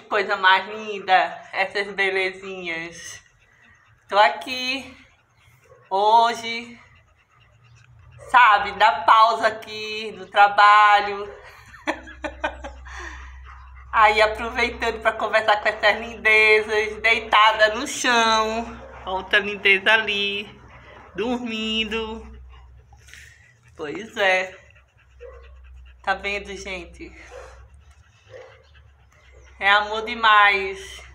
coisa mais linda, essas belezinhas. Tô aqui hoje, sabe, dá pausa aqui no trabalho. Aí aproveitando para conversar com essas lindezas, deitada no chão. Outra lindeza ali, dormindo. Pois é. Tá vendo, gente? É amor demais.